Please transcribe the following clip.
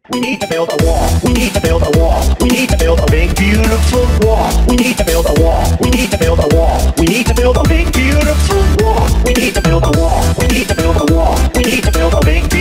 We need to build a wall. We need to build a wall. We need to build a big beautiful wall. We need to build a wall. We need to build a wall. We need to build a big beautiful wall. We need to build a wall. We need to build a wall. We need to build a big